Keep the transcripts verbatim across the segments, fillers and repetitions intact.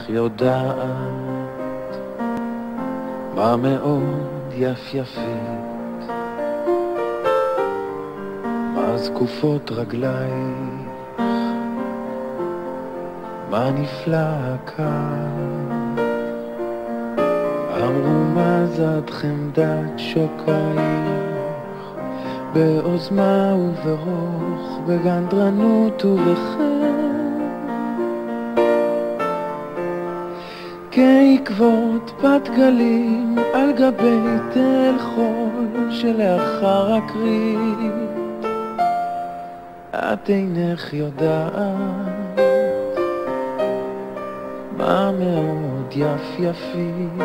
יודעת מה מאוד יפייפית, מה זקופות רגלייך, מה נפלא כאן. אמרו מה זאת חמדת שוקייך, בעוזמה וברוך, בגנדרנות ובחן, כעקבות בת גלים על גבי תל חול שלאחר הקרית. את אינך יודעת מה מאוד יפייפית,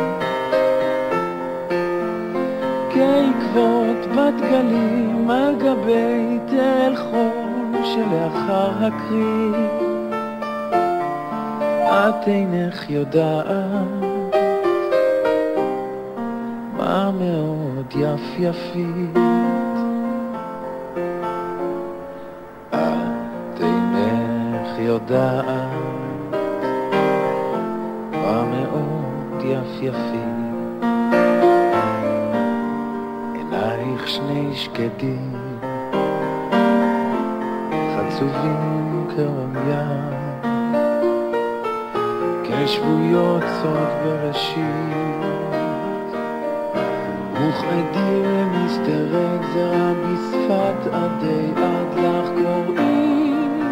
כעקבות בת גלים על גבי תל חול שלאחר הקרית. את אינך יודעת מה מאוד יפייפית. את אינך יודעת מה מאוד יפייפית. עינייך שני שקדים חצובים כרמיה, כשבויות סוד בראשית, וכעדים למסתרק זרע בשפת עדי עד לך קוראים,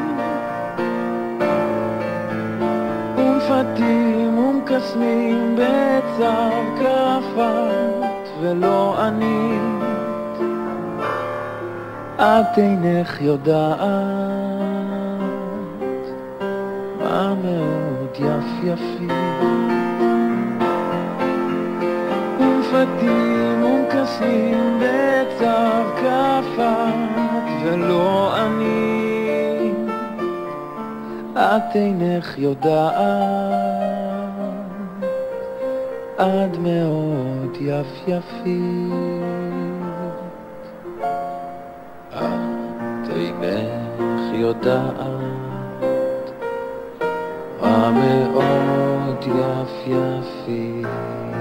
ומפתים ומקסמים בצר כרפת ולא ענית. את אינך יודעת מה מאוד יפייפית, ומפתים ומקסמים בצר כרפת ולא ענית. את אינך יודעת עד מאוד יפייפית. את אינך יודעת מה מאוד יפייפית.